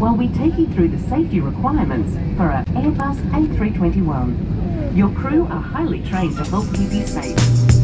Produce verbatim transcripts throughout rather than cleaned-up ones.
while we take you through the safety requirements for our Airbus A three twenty-one. Your crew are highly trained to help keep you safe.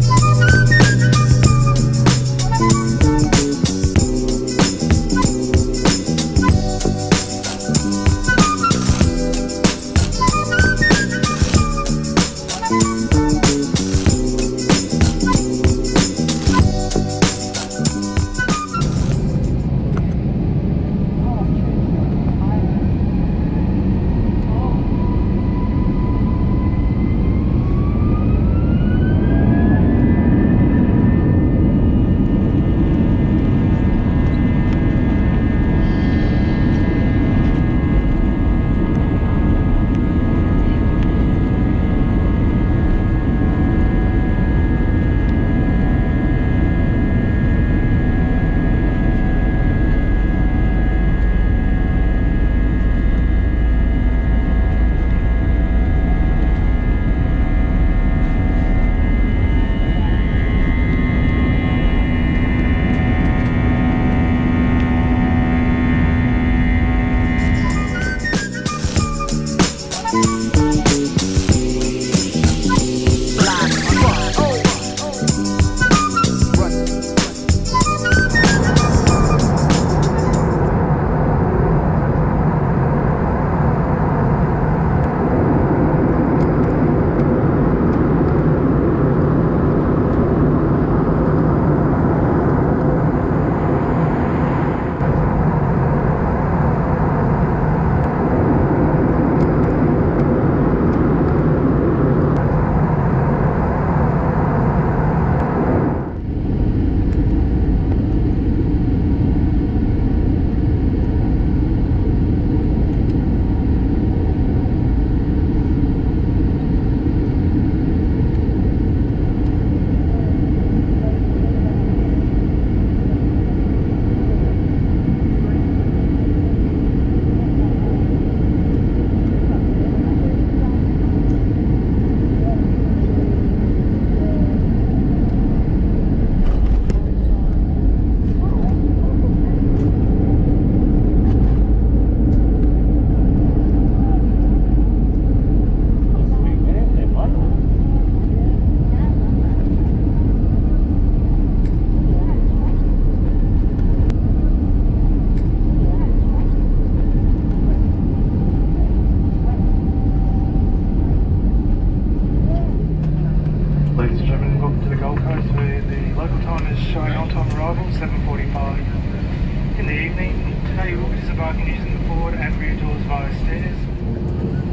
seven forty-five in the evening. Today we'll be disembarking using the forward and rear doors via stairs.